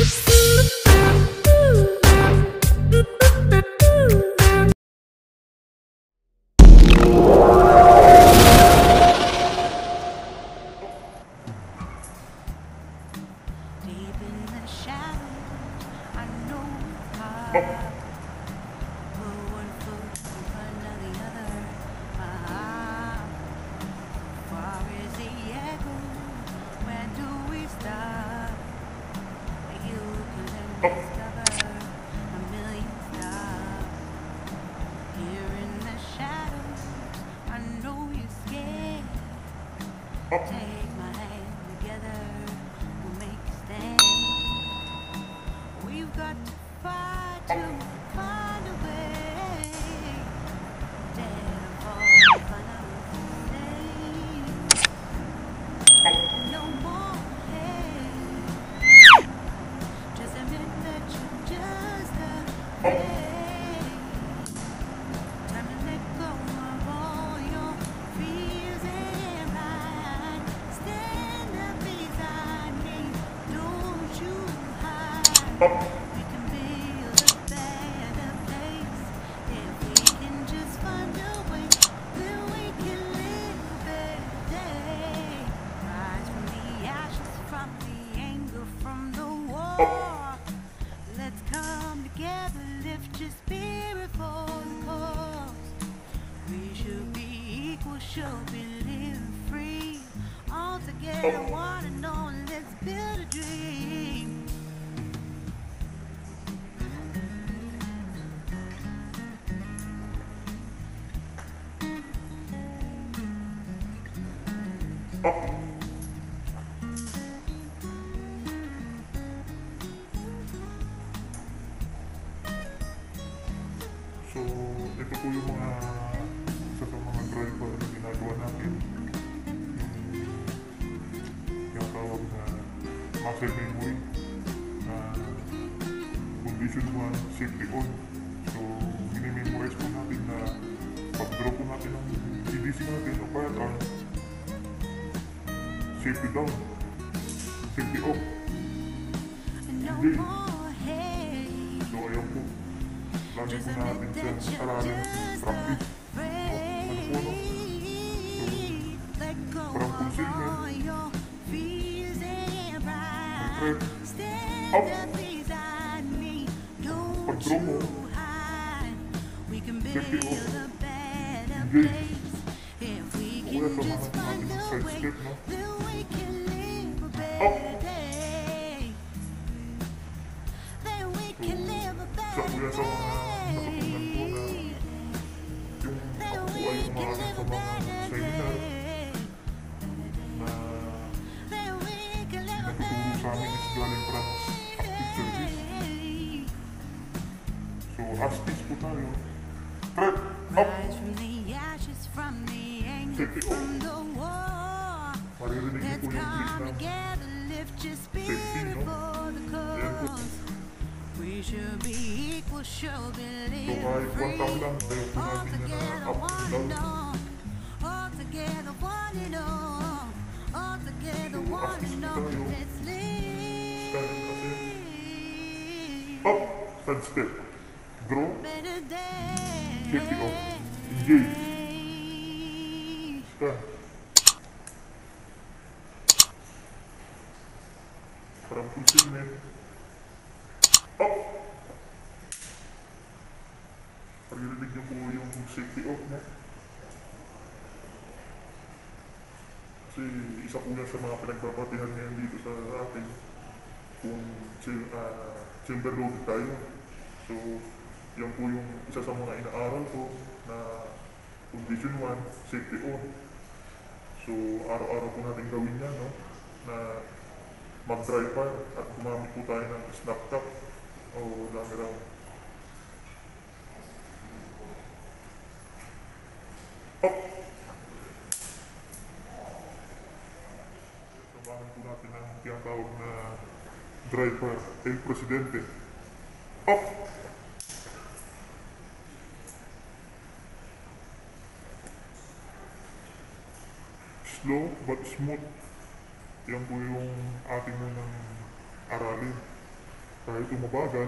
Take my hand together, we'll make a stand. We've got to fight to find a way. Dead of all final say. No more hate. Just admit that you're just afraid. Time to let go of all your fears and pride. Stand up beside me, don't you hide. We can build a better place if we can just find a way. Then we can live every day. Rise from the ashes, from the anger, from the war. Let's come together, lift your spirit for the cause. We should be equal, should be living free. All together, one and all, let's build a dream. So, ito po yung mga isa sa mga driver na ginagawa natin. Yung tawag na muscle memory na condition 1, safety on. So, minimemorize po natin na pag-draw po natin ng EDC natin o firearm, safety down, safety off, engage. So, ayan po. Lagi po natin siyang aralin, practice. Ano po, no? So, parang concealment, pag-prep, up, pag-draw mo, safety off, engage. Kuya, samahan natin ng side step, no? Up. So, kuya, sa mga natutunan po na yung ako po ay umaral sa mga seminar na natuturo sa amin is galing from active service. So, husties po tayo. Threat, up! Safety off. Maririnig niyo po yung click ng safety, no? Ayan po. So, kahit one tap lang, tayo po natin na up and down. So, active po tayo. Standing kasi. Up, side step. Draw. Safety off. Engage. Stand. Parang concealment. Up! Pag-irinig niyo po yung safety off niya. Kasi isa po yan sa mga pinagbabatihan ngayon dito sa atin kung chamber load tayo. So, yan po yung isa sa mga inaaral ko na condition 1, safety on. So, araw-araw po natin gawin yan, no? Na mag-dry fire at gumamit po tayo ng snap top o dummy round. Up! Samahan po natin ang tinatawag na dry fire El Presidente. Up! Slow but smooth. Yan po yung ating ng aralin. kahit umabagal,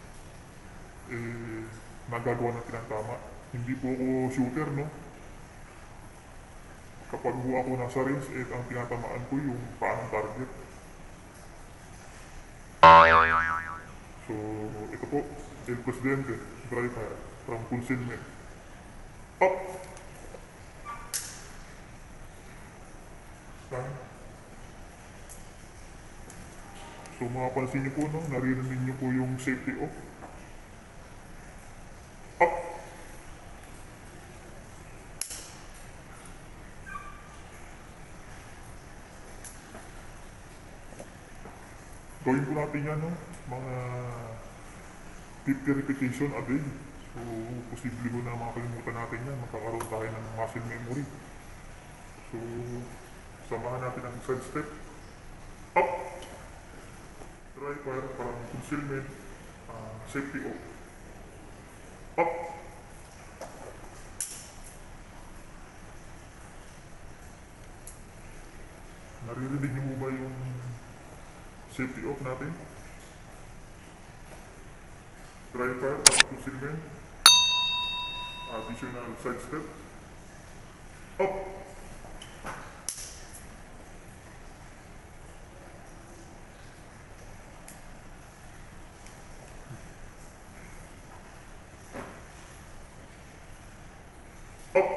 nagagawa natin ang tama. Hindi po ako shooter, no? Kapag po ako nasa range, ang tinatamaan ko yung paanong target. So, ito po, El Presidente, driver from concealment. Up! Lang. So, makapansin niyo po, no? Naririnig niyo po yung safety off. Up! Gawin po natin yan, no? Mga 50 repetition a day. So, posible ko na makakalimutan natin yan. Magkakaroon tayo ng muscle memory. So, samahan natin ang side step. Up! Try para concealment, safety off. Up! Naririnig niyo mo ba yung safety off natin? Try para concealment, additional side step. Up! Up!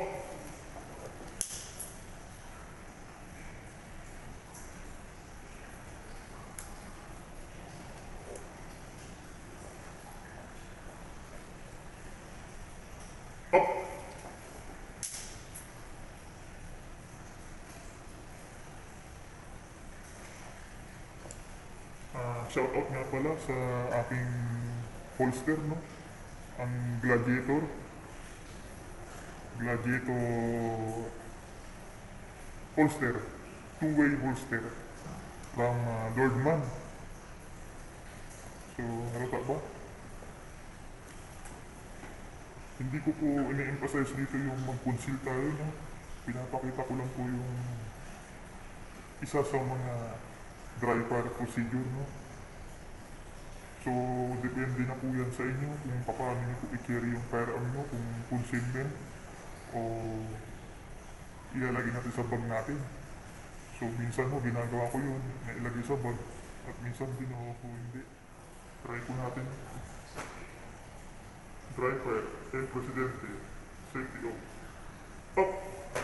Up! Shout out nga pala sa aking holster, no? Ang Gladiator holster, two-way holster from Lordman. So, halata ba? Hindi ko po ini-emphasize dito yung mag-conceal tayo, no? Pinapakita ko lang po yung isa sa mga dry fire procedure, no? So, depende na po yan sa inyo kung paano nyo po i-carry yung firearm nyo, kung concealment o ilalagay natin sa bag natin. So, minsan mo ginagawa ko yun, na ilagay sa bag, at minsan ginawa ko hindi. Try po natin. Dry fire, El Presidente, safety off. Up!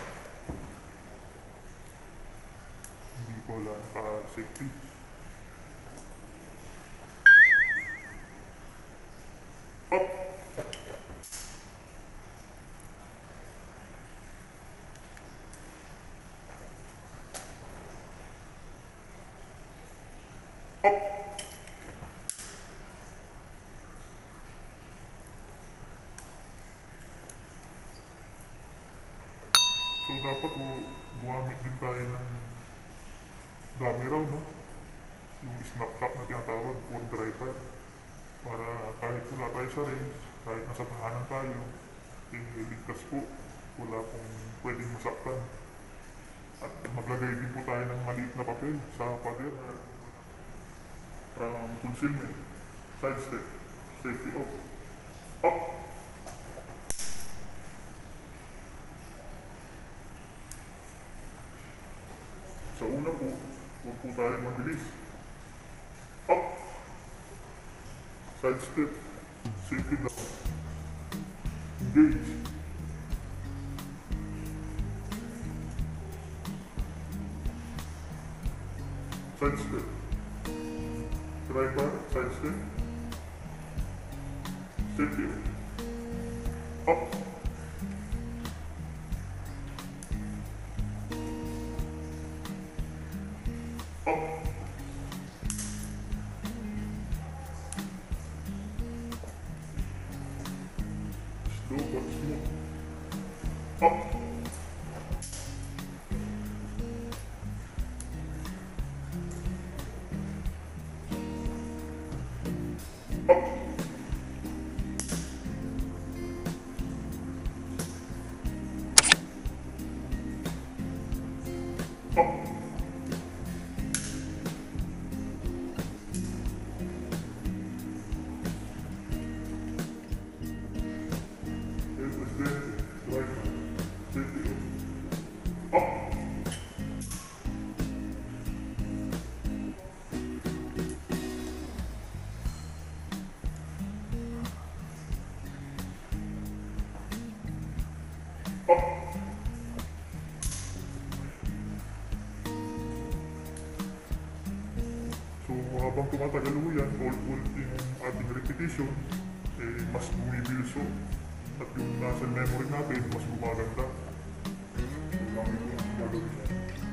Hindi ko wala naka-safety. Up! Up! So dapat gumamit din tayo ng dami raw, no? Yung snapshot na tinatawag, or dry fire. Para kahit wala tayo sa range, kahit nasa tahanan tayo, ligtas po, wala pong pwedeng masaktan. At maglagay din po tayo ng maliit na papel sa pader from concealment, side step, safety off. Up! Sa una po, huwag po tayo mabilis. Up! Side step, safety down. Engage. Side step. Try bar, side step. Safety. Up. Up. Slow but smooth. Up. Up. Up. habang tumatagal ho yan, ulit-ulit yung ating repetition, mas bumibilso at yung nasa memory natin, mas gumaganda. So, lang yung gagawin niya.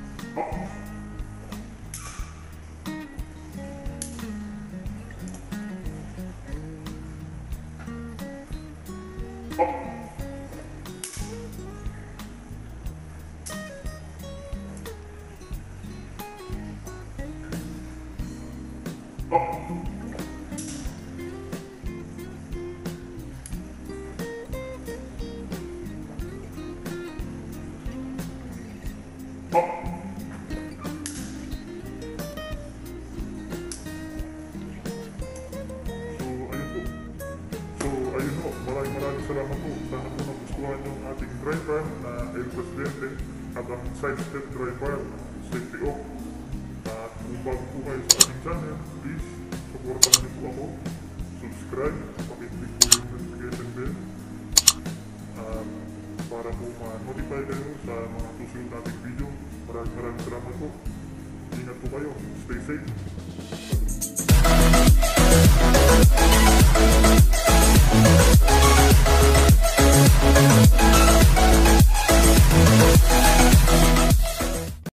Maraming salamat po. Sana po nagustuhan yung ating dry farm na El Presidente at ang side step dry farm, safety off. At kung bago po kayo sa ating channel, please supportan niyo po ako. Subscribe, pakiclick po yung notification bell. At para po ma-notify kayo sa mga susunod nating video. Maraming salamat po. Ingat po kayo. Stay safe.